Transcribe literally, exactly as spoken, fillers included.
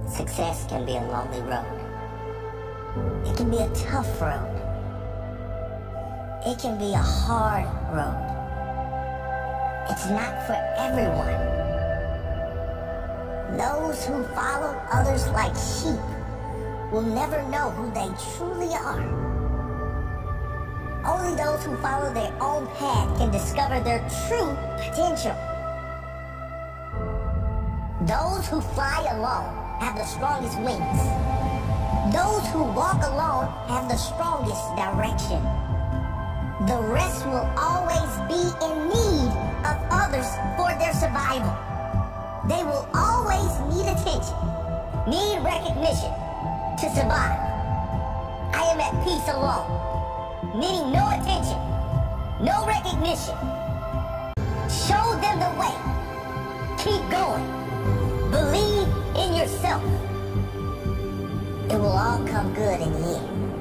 Success can be a lonely road. It can be a tough road. It can be a hard road. It's not for everyone. Those who follow others like sheep will never know who they truly are. Only those who follow their own path can discover their true potential. Those who fly alone have the strongest wings. Those who walk alone have the strongest direction. The rest will always be in need of others for their survival. They will always need attention, need recognition to survive. I am at peace alone, needing no attention, no recognition. Show them the way. Keep going. Believe in yourself. It will all come good in the end.